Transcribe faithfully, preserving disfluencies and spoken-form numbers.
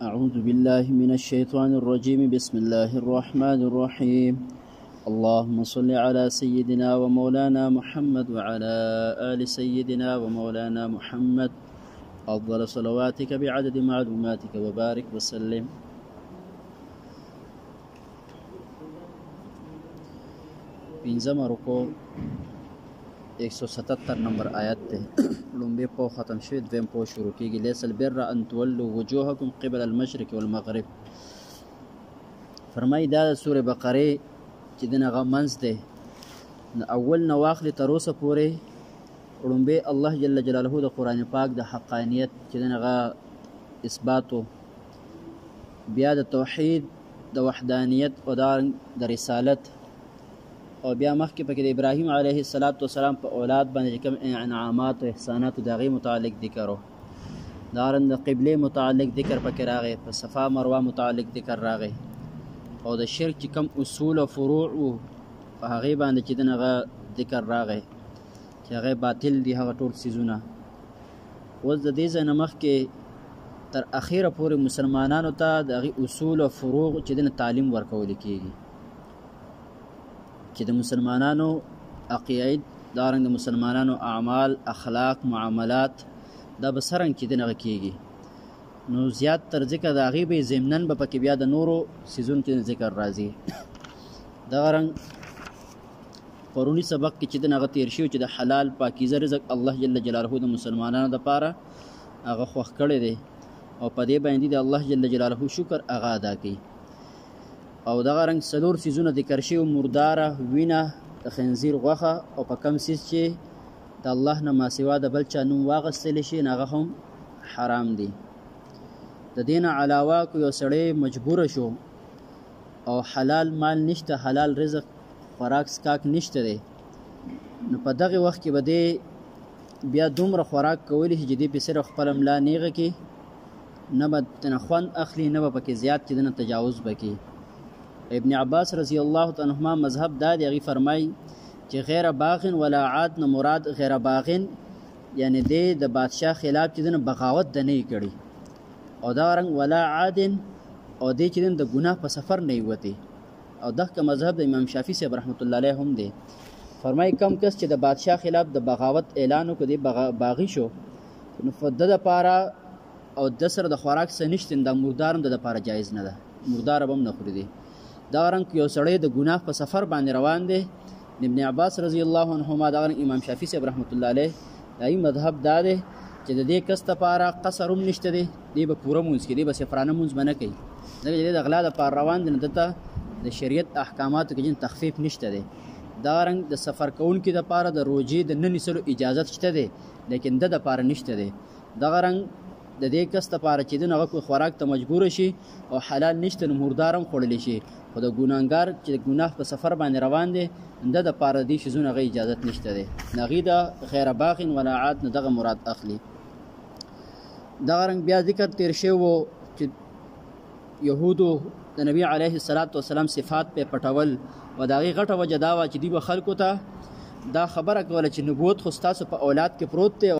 أعوذ بالله من الشيطان الرجيم. بسم الله الرحمن الرحيم. اللهم صل على سيدنا ومولانا محمد وعلى آل سيدنا ومولانا محمد أفضل صلواتك بعدد معلوماتك وبارك وسلم. پنځم رکوع ایک سو ستتر نمبر آیت ته لومبی پو ختم شوی، دویم پو شروع کیږي. لیس البر ان تولوا وجوهکم قبل المشرق والمغرب. فرمای دا سوره بقره چې دغه غمنځ ده اول نه واخلي تر اوسه پورې لومبی الله جل جلاله د قران پاک د حقانیت چې دغه اثباتو، بیا د توحید د وحدانیت او د رسالت، او بیا مخکې پکې د ابراهیم علیه السلام په اولاد باندې کوم انعامات او احسانات د هغې متعلق ذکر و. دارن د قبلې متعلق ذکر پکې راغی، په صفا مروه متعلق ذکر راغی، او د شرک چې کوم اصول او فروع و په هغې باندې چې دغه ذکر راغی چې هغې باطل دي هغه ټول څیزونه. اوس د دې ځای نه مخکې تر اخیره پورې مسلمانانو ته د هغې اصول او فروع چې دنه تعلیم ورکول کېږي، چې د مسلمانانو عقاید، دارنګ د مسلمانانو اعمال، اخلاق، معاملات دا به څرنګه چې دغه کېږي. نو زیات تر ذکر د هغې به ضمناً به پکې بیا د نورو څیزونو چې ذکر راځي. دغه رنګ پروني سبق کې چې دغه تیر شوی چې د حلال پاکیزه رزق الله جل جلاله د مسلمانانو دپاره هغه خوښ کړی دی، او په دې باندې د الله جل جلاله شکر هغه ادا کوي. او دغه رنګ څلور څیزونه ذکر شوي: مرداره، وینه، د خنزیر غوښه، او په کم څیز چې د الله نه ماسوا د بل چا نوم واغستلی شي هغه هم حرام دي. د دې نه علاوه که یو سړی مجبوره شو او حلال مال نشته، حلال رزق خوراک سکاک نشته دی، نو په دغه وخت کې به دی بیا دومره خوراک کولی شي چې دی پې صرف خپله ملا نیغه کړي، نه به تنه خوند اخلي، نه به پکې زیات چې دنه تجاوز به کړي. ابن عباس رضی الله تعالی عنهما مذهب دا دی، هغې فرمایي چې غیر باغن ولا عاد نه مراد غیر باغن یعنی دی د بادشاه خلاف چې دنه بغاوت د نه یې کړي، او دا رنګ ولا عادن او دی چې دنه د ګناه په سفر نه یې وتی. او دغه مذهب د امام شافعي صاحب رحمت الله علیه هم دی. فرمایي کم کس چې د بادشاه خلاف د بغاوت اعلان وکړي، دی باغي شو، نو د دپاره او د سره د خوراک څه نشته، دا مردار هم د دپاره جایز نه ده، مردار به هم نه خوري دی. دا رنګ یو سړی د ګناه په سفر باندې روان دی، ابن عباس رضی الله عنهما، دا رنګ امام شافعي صاحب رحمت الله علیه دایي مذهب دا دی چې د دې کس دپاره قصر هم نشته دی، دی به پوره مونځ کوي، دی به صفرانه مونځ به نه کوي، ځکه چې دی د غلا دپاره روان دی، نو دته د شریعت احکاماتو کې جن تخفیف نشته دی. دا رنګ د سفر کوونکي دپاره د روژې د نه نیسلو اجازت شته دی، لیکن د دپاره نشته دی. دغه رنګ د دې کس دپاره چې دونه هغه خوراک ته مجبوره شي او حلال نشته، نو مردار هم خوړلی شي، خو د ګناهګار چې د ګناه په سفر باندې روان دی د دپاره دې شیزونه هغه اجازت نشته دی. هغې د غیر باغن ولا عاد نه دغه مراد اخلي. دغه رنګ بیا ذکر تیر شوی و چې یهودو د نبي علیه السلام صفات پې پټول، او د هغې غټه وجه دا وه چې دوی به خلکو ته دا خبره کوله چې نبوت خو ستاسو په اولاد کې پروت دی،